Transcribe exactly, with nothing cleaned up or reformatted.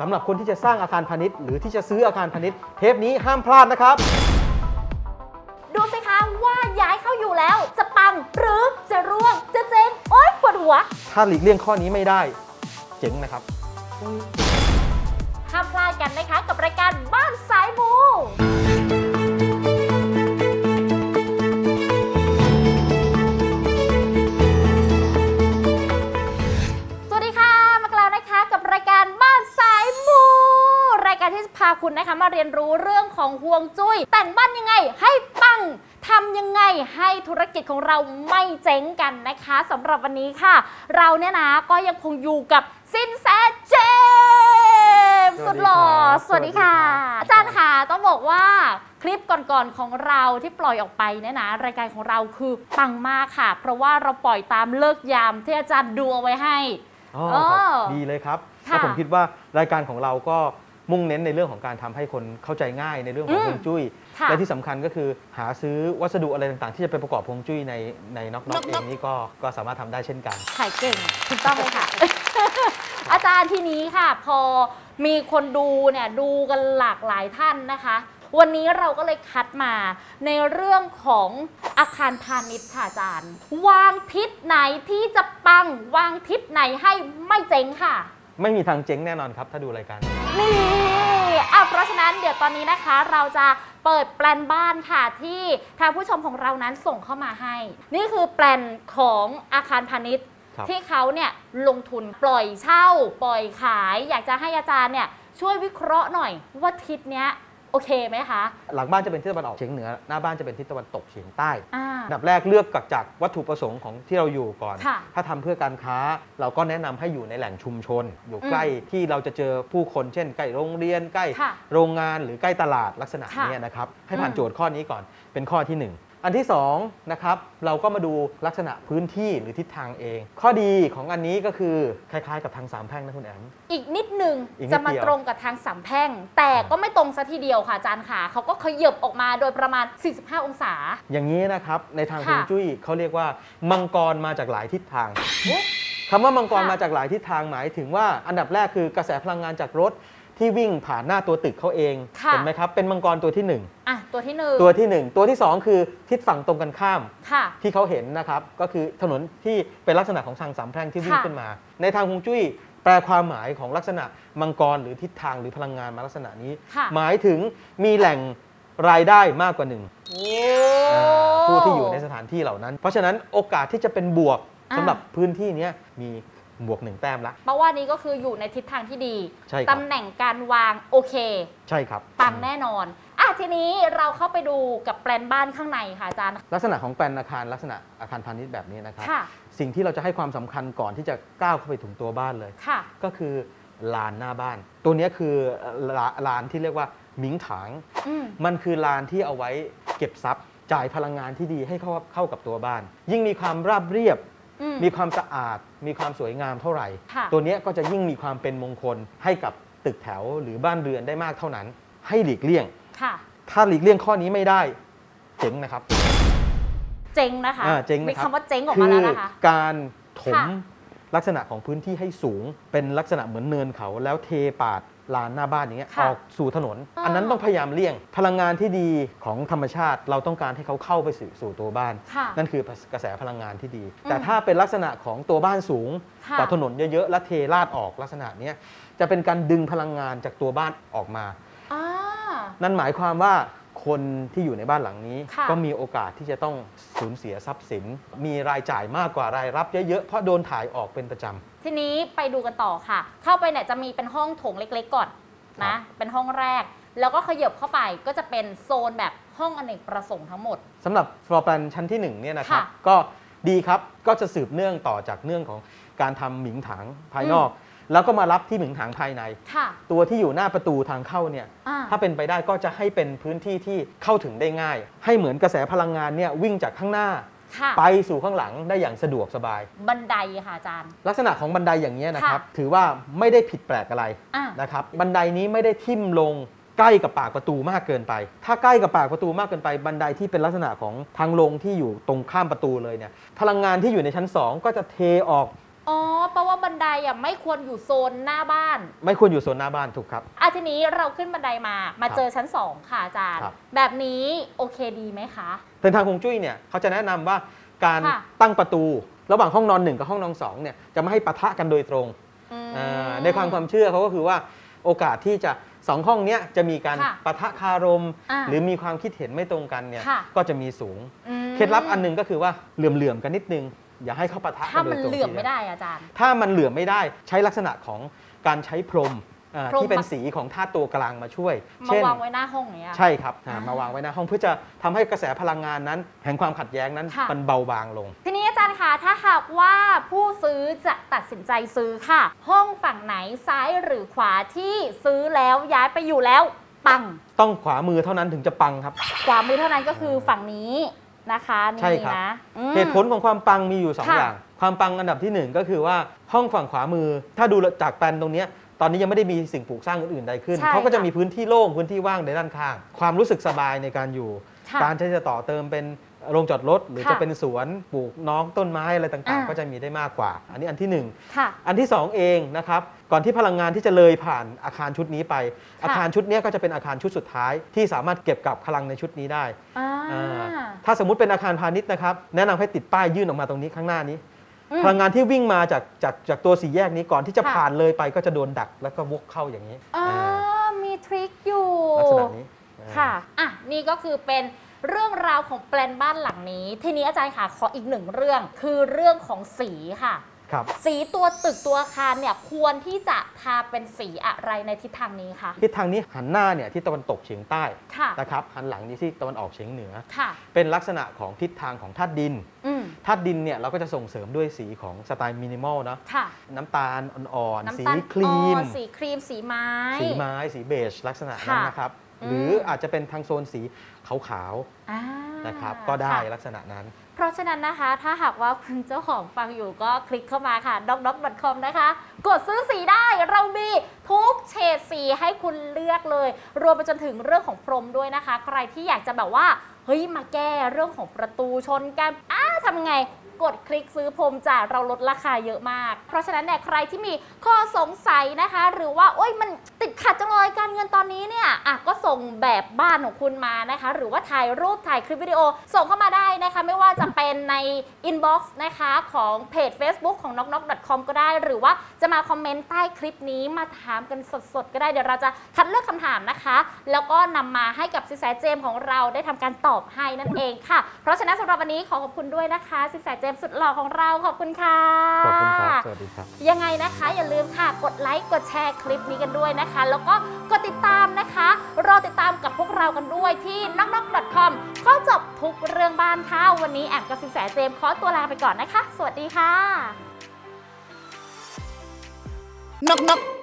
สำหรับคนที่จะสร้างอาคารพาณิชย์หรือที่จะซื้ออาคารพาณิชย์เทปนี้ห้ามพลาดนะครับดูสิคะว่าย้ายเข้าอยู่แล้วจะปังหรือจะร่วงจะเจ๊งโอ๊ยปวดหัวถ้าหลีกเลี่ยงข้อนี้ไม่ได้เจ๋งนะครับห้ามพลาดกันนะคะกับรายการบ้านสายมูสวัสดีค่ะมาแล้วนะคะกับรายการบ้านสายมูรายการที่จะพาคุณนะคะมาเรียนรู้เรื่องของฮวงจุ้ยแต่งบ้านยังไงให้ปังทำยังไงให้ธุรกิจของเราไม่เจ๊งกันนะคะสำหรับวันนี้ค่ะเราเนี่ยนะก็ยังคงอยู่กับสินแสเจมส์สุดหล่อสวัสดีค่ะอาจารย์ค่ะต้องบอกว่าคลิปก่อนๆของเราที่ปล่อยออกไปเนี่ยนะรายการของเราคือปังมากค่ะเพราะว่าเราปล่อยตามเลิกยามที่อาจารย์ดูเอาไว้ให้อ๋อดีเลยครับและผมคิดว่ารายการของเราก็มุ่งเน้นในเรื่องของการทำให้คนเข้าใจง่ายในเรื่องของฮวงจุ้ยและที่สำคัญก็คือหาซื้อวัสดุอะไรต่างๆที่จะไปประกอบฮวงจุ้ยในในน็อกน็อกเองนี่ก็ก็สามารถทำได้เช่นกันขายเก่งถูกต้องเลยค่ะ อาจารย์ทีนี้ค่ะพอมีคนดูเนี่ยดูกันหลากหลายท่านนะคะวันนี้เราก็เลยคัดมาในเรื่องของอาคารพาณิชย์ค่ะอาจารย์วางทิศไหนที่จะปังวางทิศไหนให้ไม่เจ๊งค่ะไม่มีทางเจ๊งแน่นอนครับถ้าดูรายการนี่อ่ะเพราะฉะนั้นเดี๋ยวตอนนี้นะคะเราจะเปิดแปลนบ้านค่ะที่ทางผู้ชมของเรานั้นส่งเข้ามาให้นี่คือแปลนของอาคารพาณิชย์ที่เขาเนี่ยลงทุนปล่อยเช่าปล่อยขายอยากจะให้อาจารย์เนี่ยช่วยวิเคราะห์หน่อยว่าทิศเนี้ยโอเคไหมคะหลังบ้านจะเป็นทิศตะวันออกเฉียงเหนือหน้าบ้านจะเป็นทิศตะวันตกเฉียงใต้อันดับแรกเลือกจากวัตถุประสงค์ของที่เราอยู่ก่อนถ้าทำเพื่อการค้าเราก็แนะนำให้อยู่ในแหล่งชุมชนอยู่ใกล้ที่เราจะเจอผู้คนเช่นใกล้โรงเรียนใกล้โรงงานหรือใกล้ตลาดลักษณะนี้นะครับให้ผ่านโจทย์ข้อนี้ก่อนเป็นข้อที่หนึ่งอันที่สองนะครับเราก็มาดูลักษณะพื้นที่หรือทิศทางเองข้อดีของอันนี้ก็คือคล้ายๆกับทางสามแพร่งนะคุณแอมอีกนิดหนึ่งจะมาตรงกับทางสามแพร่งแต่ก็ไม่ตรงซะทีเดียวค่ะอาจารย์ค่ะเขาก็ขยับออกมาโดยประมาณสี่สิบห้าองศาอย่างนี้นะครับในทางฮวงจุ้ยเขาเรียกว่ามังกรมาจากหลายทิศทางคำว่ามังกรมาจากหลายทิศทางหมายถึงว่าอันดับแรกคือกระแสพลังงานจากรถที่วิ่งผ่านหน้าตัวตึกเขาเองเห็นไหมครับเป็นมังกรตัวที่หนึ่งอ่ะตัวที่หนึ่งตัวที่หนึ่งตัวที่สองคือทิศฝั่งตรงกันข้ามที่เขาเห็นนะครับก็คือถนนที่เป็นลักษณะของทางสามแพร่งที่วิ่งขึ้นมาในทางฮวงจุ้ยแปลความหมายของลักษณะมังกรหรือทิศทางหรือพลังงานมาลักษณะนี้หมายถึงมีแหล่งรายได้มากกว่าหนึ่งผู้ที่อยู่ในสถานที่เหล่านั้นเพราะฉะนั้นโอกาสที่จะเป็นบวกสำหรับพื้นที่นี้มีบวกหนึ่งแต้มละเพราะว่านี้ก็คืออยู่ในทิศทางที่ดีตำแหน่งการวางโอเคใช่ครับปังแน่นอนอ่ะทีนี้เราเข้าไปดูกับแปลนบ้านข้างในค่ะอาจารย์ลักษณะของแปลนอาคารลักษณะอาคารพาณิชย์แบบนี้นะครับสิ่งที่เราจะให้ความสำคัญก่อนที่จะก้าวเข้าไปถึงตัวบ้านเลยก็คือลานหน้าบ้านตัวนี้คือลานที่เรียกว่าหมิงถางมันคือลานที่เอาไว้เก็บทรัพย์จ่ายพลังงานที่ดีให้เข้าเข้ากับตัวบ้านยิ่งมีความราบเรียบมีความสะอาดมีความสวยงามเท่าไหร่ตัวนี้ก็จะยิ่งมีความเป็นมงคลให้กับตึกแถวหรือบ้านเรือนได้มากเท่านั้นให้หลีกเลี่ยงถ้าหลีกเลี่ยงข้อนี้ไม่ได้เจ๊งนะครับเจ๊งนะคะมีคำว่าเจ๊งออกมาแล้วนะคะการถมลักษณะของพื้นที่ให้สูงเป็นลักษณะเหมือนเนินเขาแล้วเทปาดลานหน้าบ้านอย่างเงี้ยออกสู่ถนนอันนั้นต้องพยายามเลี่ยงพลังงานที่ดีของธรรมชาติเราต้องการให้เขาเข้าไปสู่สู่ตัวบ้านนั่นคือกระแสพลังงานที่ดีแต่ถ้าเป็นลักษณะของตัวบ้านสูงต่อถนนเยอะๆและเทลาดออกลักษณะนี้จะเป็นการดึงพลังงานจากตัวบ้านออกมานั่นหมายความว่าคนที่อยู่ในบ้านหลังนี้ก็มีโอกาสที่จะต้องสูญเสียทรัพย์สินมีรายจ่ายมากกว่ารายรับเยอะๆเพราะโดนถ่ายออกเป็นประจำทีนี้ไปดูกันต่อค่ะเข้าไปเนี่ยจะมีเป็นห้องโถงเล็กๆก่อนนะเป็นห้องแรกแล้วก็ขยับเข้าไปก็จะเป็นโซนแบบห้องอเนกประสงค์ทั้งหมดสำหรับฟลอร์แปลนชั้นที่หนึ่งเนี่ยนะครับก็ดีครับก็จะสืบเนื่องต่อจากเนื่องของการทำหมิงถางภายนอกแล้วก็มารับที่หมิงถางภายในตัวที่อยู่หน้าประตูทางเข้าเนี่ยถ้าเป็นไปได้ก็จะให้เป็นพื้นที่ที่เข้าถึงได้ง่ายให้เหมือนกระแสพลังงานเนี่ยวิ่งจากข้างหน้าไปสู่ข้างหลังได้อย่างสะดวกสบายบันไดค่ะอาจารย์ลักษณะของบันไดอย่างนี้นะครับถือว่าไม่ได้ผิดแปลกอะไรนะครับบันไดนี้ไม่ได้ทิ่มลงใกล้กับปากประตูมากเกินไปถ้าใกล้กับปากประตูมากเกินไปบันไดที่เป็นลักษณะของทางลงที่อยู่ตรงข้ามประตูเลยเนี่ยพลังงานที่อยู่ในชั้นสองก็จะเทออกอ๋อแปลว่าบันไดอ่ะไม่ควรอยู่โซนหน้าบ้านไม่ควรอยู่โซนหน้าบ้านถูกครับอ่ะทีนี้เราขึ้นบันไดมามาเจอชั้นสองค่ะอาจารย์ครับแบบนี้โอเคดีไหมคะในทางฮวงจุ้ยเนี่ยเขาจะแนะนำว่าการค่ะตั้งประตูระหว่างห้องนอนหนึ่งกับห้องนอนสองเนี่ยจะไม่ให้ปะทะกันโดยตรงอืมอ่าในความความเชื่อเขาก็คือว่าโอกาสที่จะสองห้องเนี้ยจะมีการค่ะปะทะคารมอ่าหรือมีความคิดเห็นไม่ตรงกันเนี่ยค่ะก็จะมีสูงอืมเคล็ดลับอันหนึงก็คือว่าเหลื่อมๆกันนิดนึง อย่าให้เข้าปะทะกัถ้านโดมัยนตรงเหลื่อมทีดียวไม่ได้อาจารย์ถ้ามันเหลื่อมไม่ได้ใช้ลักษณะของการใช้พรมอ่าพรมที่เป็นสีของธาตุตัวกลางมาช่วยมาเช่นวางไว้หน้าห้องอย่างเงี้ยใช่ครับอ่าอ่ามมาวางไว้หน้าห้องเพื่อจะทำให้กระแสพลังงานนั้น แห่งความขัดแย้งนั้นค่ะมันเบาบางลงทีนี้อาจารย์คะถ้าหากว่าผู้ซื้อจะตัดสินใจซื้อค่ะ ห้องฝั่งไหนซ้ายหรือขวาที่ซื้อแล้วย้ายไปอยู่แล้วปังต้องขวามือเท่านั้นถึงจะปังครับขวามือเท่านั้นก็คือฝั่งนี้นะคะใช่นี่ครับนะอืมเหตุผลของความปังมีอยู่สองค่ะอย่าง ความปังอันดับที่หนึ่งก็คือว่าห้องฝั่งขวามือ ถ้าดูจากแปลนตรงเนี้ยตอนนี้ยังไม่ได้มีสิ่งปลูกสร้างอื่นๆใดขึ้นใช่เขาก็จะค่ะมีพื้นที่โล่งพื้นที่ว่างในด้านข้าง ความรู้สึกสบายในการอยู่ค่ะการที่จะต่อเติมเป็นโรงจอดรถ หรือค่ะจะเป็นสวนปลูกน้องต้นไม้อะไรต่างอ่าๆ ก็จะมีได้มากกว่า อันนี้อันที่หนึ่งค่ะอันที่สองเองนะครับก่อนที่พลังงานที่จะเลยผ่านอาคารชุดนี้ไปค่ะอาคารชุดเนี้ยก็จะเป็นอาคารชุดสุดท้าย ที่สามารถเก็บกับพลังในชุดนี้ได้อ่าอ่าถ้าสมมุติเป็นอาคารพาณิชย์นะครับแนะนำให้ติดป้ายยื่นออกมาตรงนี้ข้างหน้านี้อืมพลังงานที่วิ่งมาจากจากจากตัวสี่แยกนี้ก่อนที่จะค่ะผ่านเลยไปก็จะโดนดักแล้วก็วกเข้าอย่างนี้อ่าอ่ามีทริคอยู่ลักษณะนี้อ่าค่ะ อ่ะ นี่ก็คือเป็นเรื่องราวของแปลนบ้านหลังนี้ ทีนี้อาจารย์ค่ะขออีกหนึ่งเรื่อง คือเรื่องของสีค่ะครับสีตัวตึกตัวอาคารเนี่ยควรที่จะทาเป็นสีอะไรในทิศทางนี้คะทิศทางนี้หันหน้าเนี่ยที่ตะวันตกเฉียงใต้ค่ะนะครับหันหลังนี้ที่ตะวันออกเฉียงเหนือค่ะเป็นลักษณะของทิศทางของธาตุดินอืมธาตุดินเนี่ยเราก็จะส่งเสริมด้วยสีของสไตล์มินิมอลเนาะค่ะน้ำตาลอ่อนๆสีน้ำตาลครีมอ่อนสีครีม สีไม้สีไม้ สีเบจลักษณะนั้นค่ะนะครับอืมหรืออาจจะเป็นทางโซนสีขาวอ่าๆนะครับก็ได้ค่ะลักษณะนั้นเพราะฉะนั้นนะคะ ถ้าหากว่าคุณเจ้าของฟังอยู่ก็คลิกเข้ามาค่ะ ด็อกด็อก ดอท คอม นะคะ กดซื้อสีได้ เรามีทุกเฉดสีให้คุณเลือกเลย รวมไปจนถึงเรื่องของพรมด้วยนะคะ ใครที่อยากจะแบบว่า เฮ้ย มาแก้เรื่องของประตูชนกัน อ้าทำไง กดคลิกซื้อพรมจ่ายเราลดราคาเยอะมาก เพราะฉะนั้นเนี่ยใครที่มีข้อสงสัยนะคะ หรือว่าโอ๊ยมันติดขัดจังเลยการเงินตอนนี้เนี่ยอ่ะก็ส่งแบบบ้านของคุณมานะคะ หรือว่าถ่ายรูปถ่ายคลิปวิดีโอส่งเข้ามาได้นะคะ ไม่ว่าจะเป็นใน อินบ็อกซ์ นะคะของเพจ Facebook ของ น็อกน็อก ดอท คอม ก็ได้ หรือว่าจะมาคอมเมนต์ใต้คลิปนี้มาถามกันสดๆก็ได้เดี๋ยวเราจะคัดเลือกคำถามนะคะ แล้วก็นำมาให้กับสินแสเจมส์ของเราได้ทำการตอบให้นั่นเองค่ะ เพราะฉะนั้นสำหรับวันนี้ขอขอบคุณด้วยนะคะสินแสเจมส์สุดหล่อของเราขอบคุณค่ะขอบคุณครับ สวัสดีครับยังไงนะคะอย่าลืมค่ะกดไลค์กดแชร์คลิปนี้กันด้วยนะคะ แล้วก็กดติดตามนะคะ รอติดตามกับพวกเรากันด้วยที่ น็อกน็อก ดอท คอม ข้อจบทุกเรื่องบ้านค่ะวันนี้แอมกับสินแสเจมส์ขอตัวลาไปก่อนนะคะ สวัสดีค่ะ Knock knock.